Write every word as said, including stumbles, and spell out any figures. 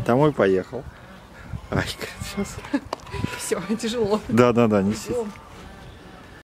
Домой поехал. Ай, сейчас. Все, тяжело. Да, да, да, неси.